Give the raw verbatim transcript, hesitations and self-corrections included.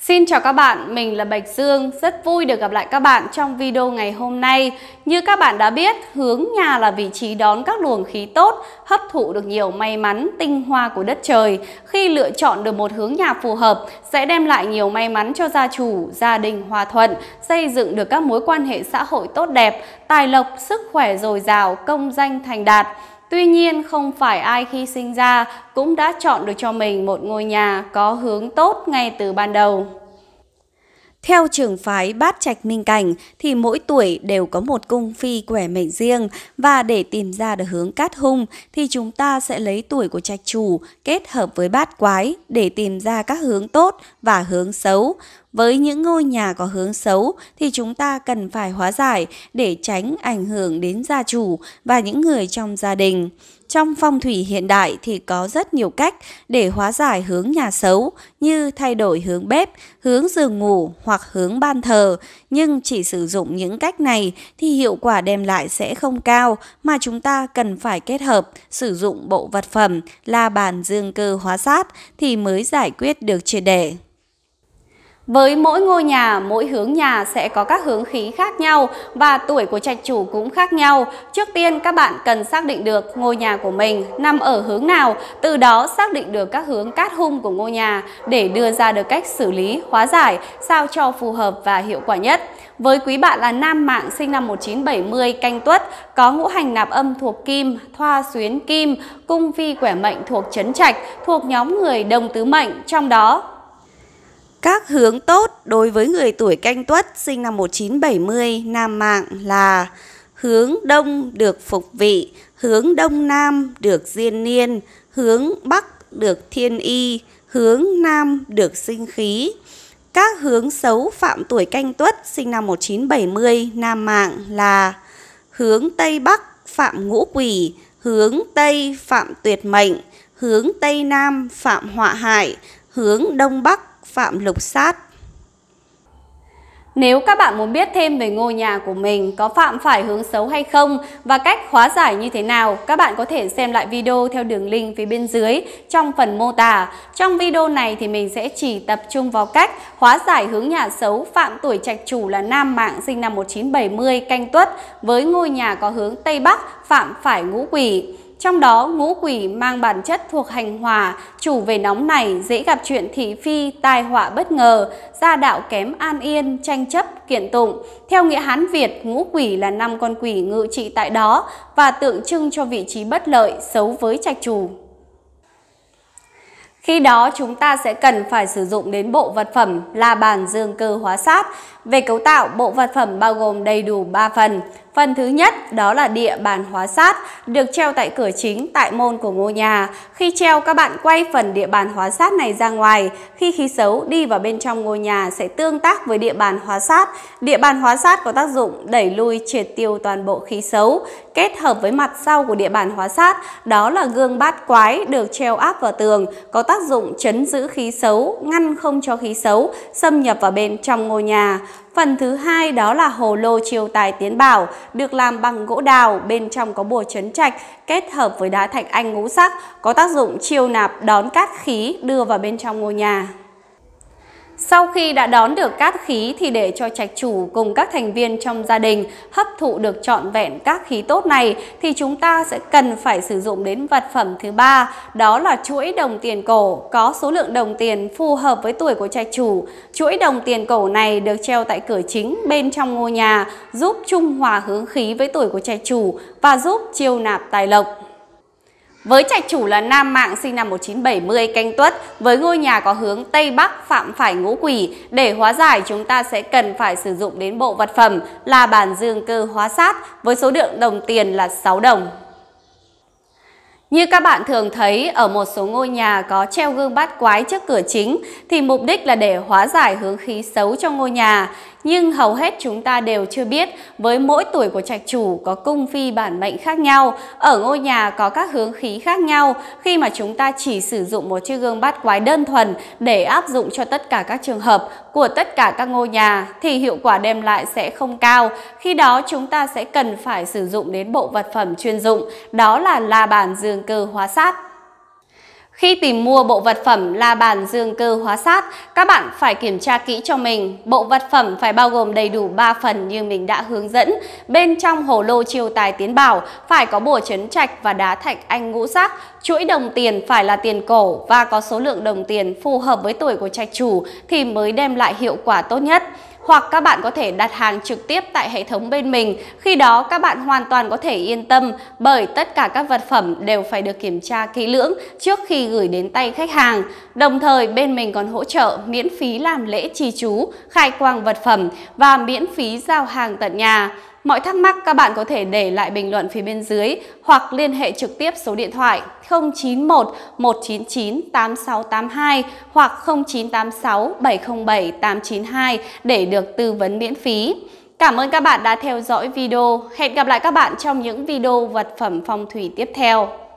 Xin chào các bạn, mình là Bạch Dương, rất vui được gặp lại các bạn trong video ngày hôm nay. Như các bạn đã biết, hướng nhà là vị trí đón các luồng khí tốt, hấp thụ được nhiều may mắn, tinh hoa của đất trời. Khi lựa chọn được một hướng nhà phù hợp, sẽ đem lại nhiều may mắn cho gia chủ, gia đình hòa thuận, xây dựng được các mối quan hệ xã hội tốt đẹp, tài lộc, sức khỏe dồi dào, công danh thành đạt. Tuy nhiên, không phải ai khi sinh ra cũng đã chọn được cho mình một ngôi nhà có hướng tốt ngay từ ban đầu. Theo trường phái Bát Trạch Minh Cảnh thì mỗi tuổi đều có một cung phi quẻ mệnh riêng, và để tìm ra được hướng cát hung thì chúng ta sẽ lấy tuổi của trạch chủ kết hợp với bát quái để tìm ra các hướng tốt và hướng xấu. Với những ngôi nhà có hướng xấu thì chúng ta cần phải hóa giải để tránh ảnh hưởng đến gia chủ và những người trong gia đình. Trong phong thủy hiện đại thì có rất nhiều cách để hóa giải hướng nhà xấu, như thay đổi hướng bếp, hướng giường ngủ hoặc hướng ban thờ. Nhưng chỉ sử dụng những cách này thì hiệu quả đem lại sẽ không cao, mà chúng ta cần phải kết hợp sử dụng bộ vật phẩm la bàn dương cơ hóa sát thì mới giải quyết được triệt để. Với mỗi ngôi nhà, mỗi hướng nhà sẽ có các hướng khí khác nhau và tuổi của trạch chủ cũng khác nhau. Trước tiên các bạn cần xác định được ngôi nhà của mình nằm ở hướng nào, từ đó xác định được các hướng cát hung của ngôi nhà để đưa ra được cách xử lý, hóa giải sao cho phù hợp và hiệu quả nhất. Với quý bạn là nam mạng sinh năm một nghìn chín trăm bảy mươi Canh Tuất, có ngũ hành nạp âm thuộc Kim, thoa xuyến Kim, cung phi quẻ mệnh thuộc Chấn Trạch, thuộc nhóm người Đồng Tứ Mệnh, trong đó các hướng tốt đối với người tuổi Canh Tuất sinh năm một nghìn chín trăm bảy mươi nam mạng là: hướng đông được phục vị, hướng đông nam được diên niên, hướng bắc được thiên y, hướng nam được sinh khí. Các hướng xấu phạm tuổi Canh Tuất sinh năm một nghìn chín trăm bảy mươi nam mạng là: hướng tây bắc phạm ngũ quỷ, hướng tây phạm tuyệt mệnh, hướng tây nam phạm họa hại, hướng đông bắc phạm lục sát. Nếu các bạn muốn biết thêm về ngôi nhà của mình có phạm phải hướng xấu hay không và cách hóa giải như thế nào, các bạn có thể xem lại video theo đường link phía bên dưới trong phần mô tả. Trong video này thì mình sẽ chỉ tập trung vào cách hóa giải hướng nhà xấu phạm tuổi trạch chủ là nam mạng sinh năm một nghìn chín trăm bảy mươi Canh Tuất với ngôi nhà có hướng Tây Bắc phạm phải ngũ quỷ. Trong đó, ngũ quỷ mang bản chất thuộc hành hỏa, chủ về nóng này dễ gặp chuyện thị phi, tai họa bất ngờ, gia đạo kém an yên, tranh chấp, kiện tụng. Theo nghĩa Hán Việt, ngũ quỷ là năm con quỷ ngự trị tại đó và tượng trưng cho vị trí bất lợi, xấu với trạch chủ. Khi đó chúng ta sẽ cần phải sử dụng đến bộ vật phẩm la bàn dương cơ hóa sát. Về cấu tạo, bộ vật phẩm bao gồm đầy đủ ba phần. Phần thứ nhất đó là địa bàn hóa sát, được treo tại cửa chính, tại môn của ngôi nhà. Khi treo, các bạn quay phần địa bàn hóa sát này ra ngoài. Khi khí xấu đi vào bên trong ngôi nhà sẽ tương tác với địa bàn hóa sát. Địa bàn hóa sát có tác dụng đẩy lui, triệt tiêu toàn bộ khí xấu. Kết hợp với mặt sau của địa bàn hóa sát, đó là gương bát quái được treo áp vào tường, có tác dụng trấn giữ khí xấu, ngăn không cho khí xấu xâm nhập vào bên trong ngôi nhà. Phần thứ hai đó là hồ lô chiêu tài tiến bảo, được làm bằng gỗ đào, bên trong có bùa trấn trạch kết hợp với đá thạch anh ngũ sắc, có tác dụng chiêu nạp đón cát khí đưa vào bên trong ngôi nhà. Sau khi đã đón được cát khí thì để cho trạch chủ cùng các thành viên trong gia đình hấp thụ được trọn vẹn các khí tốt này thì chúng ta sẽ cần phải sử dụng đến vật phẩm thứ ba, đó là chuỗi đồng tiền cổ có số lượng đồng tiền phù hợp với tuổi của trạch chủ. Chuỗi đồng tiền cổ này được treo tại cửa chính bên trong ngôi nhà, giúp trung hòa hướng khí với tuổi của trạch chủ và giúp chiêu nạp tài lộc. Với trạch chủ là nam mạng sinh năm một nghìn chín trăm bảy mươi Canh Tuất với ngôi nhà có hướng Tây Bắc phạm phải ngũ quỷ, để hóa giải chúng ta sẽ cần phải sử dụng đến bộ vật phẩm là bàn dương cơ hóa sát với số lượng đồng tiền là sáu đồng. Như các bạn thường thấy ở một số ngôi nhà có treo gương bát quái trước cửa chính thì mục đích là để hóa giải hướng khí xấu trong ngôi nhà. Nhưng hầu hết chúng ta đều chưa biết với mỗi tuổi của trạch chủ có cung phi bản mệnh khác nhau, ở ngôi nhà có các hướng khí khác nhau. Khi mà chúng ta chỉ sử dụng một chiếc gương bát quái đơn thuần để áp dụng cho tất cả các trường hợp của tất cả các ngôi nhà thì hiệu quả đem lại sẽ không cao. Khi đó chúng ta sẽ cần phải sử dụng đến bộ vật phẩm chuyên dụng, đó là la bàn dương cơ hóa sát. Khi tìm mua bộ vật phẩm la bàn dương cơ hóa sát, các bạn phải kiểm tra kỹ cho mình. Bộ vật phẩm phải bao gồm đầy đủ ba phần như mình đã hướng dẫn. Bên trong hồ lô chiêu tài tiến bảo phải có bùa trấn trạch và đá thạch anh ngũ sắc. Chuỗi đồng tiền phải là tiền cổ và có số lượng đồng tiền phù hợp với tuổi của trạch chủ thì mới đem lại hiệu quả tốt nhất. Hoặc các bạn có thể đặt hàng trực tiếp tại hệ thống bên mình. Khi đó các bạn hoàn toàn có thể yên tâm bởi tất cả các vật phẩm đều phải được kiểm tra kỹ lưỡng trước khi gửi đến tay khách hàng. Đồng thời bên mình còn hỗ trợ miễn phí làm lễ trì chú, khai quang vật phẩm và miễn phí giao hàng tận nhà. Mọi thắc mắc các bạn có thể để lại bình luận phía bên dưới hoặc liên hệ trực tiếp số điện thoại không chín một một chín chín tám sáu tám hai hoặc không chín tám sáu bảy không bảy tám chín hai để được tư vấn miễn phí. Cảm ơn các bạn đã theo dõi video. Hẹn gặp lại các bạn trong những video vật phẩm phong thủy tiếp theo.